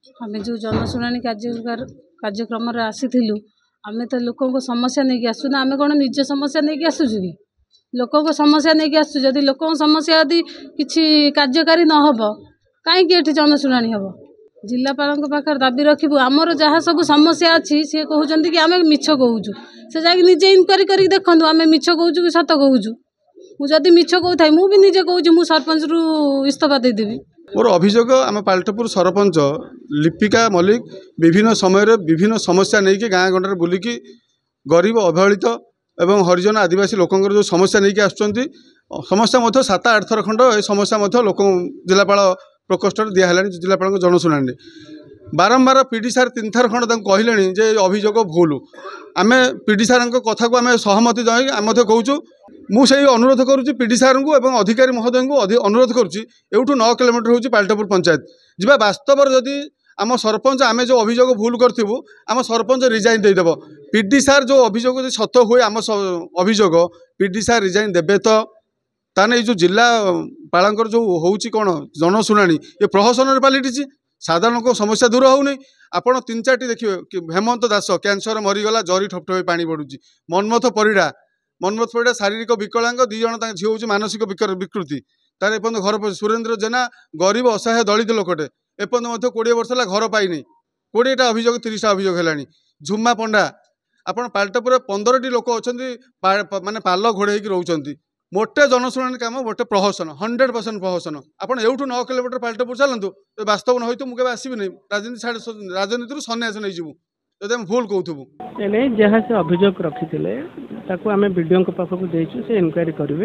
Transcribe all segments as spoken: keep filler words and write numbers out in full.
आम जो जनशुणी कार्य कार्यक्रम आसीलु आम तो लोक समस्या नहीं आसुना आम कौन निज समस्या नहीं आसुचु कि लोक समस्या नहीं आसु जदि लोक समस्या यदि किसी कार्यकारी न हो कहीं जनशुणी हम जिलापाल पाखे दाबी रखू आमर जहाँ सब समस्या अच्छी सी कहते कि आम मिछ कहूँ से जाकि निजे इनक्वारी कर देखूँ आम मिछ कहूँ कि सत कहूँ मुझे मिछ कहूँ मुझे निजे कहूँ मु सरपंच रु इस्तीफा देदेवी। मोर अभियोग आम पाल्टपुर सरपंच लिपिका मल्लिक विभिन्न समय विभिन्न समस्या नहीं कि गाँ गंडे बुलिकी गरीब अवहेलित एवं हरिजन आदिवासी लोकंर जो समस्या नहीं आसुँच समस्या मध्य सात आठ थर खंड ए समस्या मध्य लोक जिलापाल प्रकोष्ठ दिहला जिलापाल जनशुणी बारंबार पीडी सार तीन थर खंड कहले जे अभियोग भूल आम पीडी सार कथा को आम सहमति जन आम कहूँ मुझे अनुरोध करुँच पीडी सार को एवं अधिकारी महोदय को अनुरोध करुँच नौ किलोमीटर हूँ पाल्टपुर पंचायत जब वास्तव जदि आम सरपंच आम जो अभियोग भूल करूँ आम सरपंच रिजाइन देदेव पीडी सार जो अभियोग सत हुए आम अभियोग पीडी सार रिजाइन देवे तो ताने जो जिला पालंकर जो होउची कौन जनशुणी ये प्रहसन पलटि साधारण लोक समस्या दूर होनी आपड़ तीन चार देखिए कि हेमंत दास कैंसर मरीगला जरी ठप ठप पानी बढ़ुची मनमथ परिड़ा मनमथ परिड़ा शारीरिक विकलांग दी जन झील हूँ मानसिक विकृति तार एपर्त घर सुरेन्द्र जेना गरीब असहाय दलित लोकटे एपर्त कोड़े वर्ष है घर पाइनी कोड़ेटा अभियोग तीसटा अभियोग है झुमा पंडा आपड़ पाल्टपुर पंद्रह टी लोक अच्छा माने पाल घोड़े रोच मोटे जनशुणी काम मोटे प्रहसन हंड्रेड परसेंट प्रहसन आपड़ एवं नौ किलोमीटर पाल्टपुर चलतु वास्तव न हो मुझे आसबि राजनीति छाड़ राजनीति सन्यास नहीं जीवु जब आम भूल कहूँ नहीं जहाँ से अभियोग रखी आम विडीओ पाखक देचु से इनक्वारी करेंगे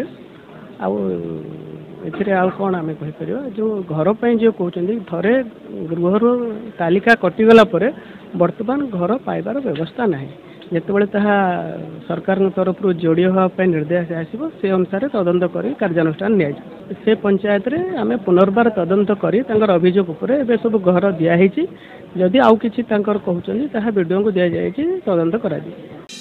आउ कौन आम कहीपर जो घर पर जो कहते थे गृह तालिका कटिगला बर्तमान घर पाइबार व्यवस्था ना जितेबाला ताहा सरकार तरफ जोड़ी हाँपाई निर्देश आसो से अनुसार तदंत कर कार्यानुष्ठान नि से पंचायत रे आम पुनर्बार तदंत कर अभियोग उपर सब घर दिखाई जदि आउ कि कहते वीडियो को दि जाए तदंत करा।